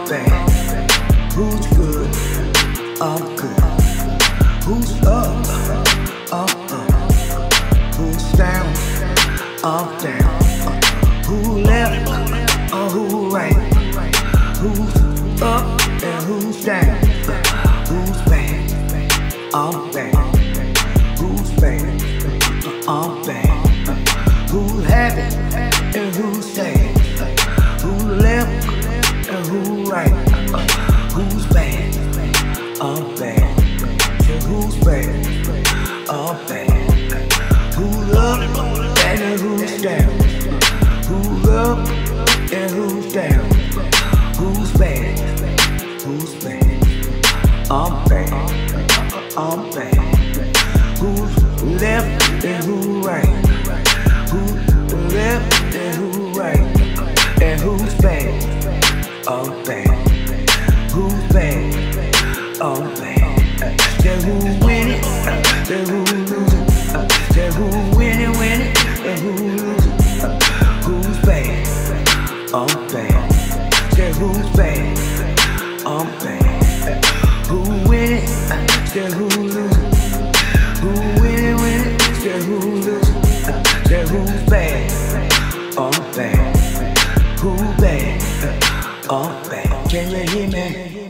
I'm bad. Who's good? I'm good. Who's up? I'm up. Who's down? I'm down. Who left? Who right? Who's up and who's down? Who's bad? I'm bad. Who's bad? I'm bad. Who have it and who's sad? Who left and who right? Who's bad? I'm bad. Who's bad? I'm bad. Who's up and who's down? Who's up and who's down? Who's bad? Who's bad? I'm bad. I'm bad. Who's left and who right? Who left and who right? And who's bad? I'm bad. Who's bad? I'm bad. Then who win it? Then who lose it? Then who win it? And who lose it? Who's bad? I'm bad. Then who's bad? I'm bad. Who win it? Then who lose it? Who win it? Then who lose it? Then who's bad? I'm bad. Who bad? I'm bad. Can you hear me?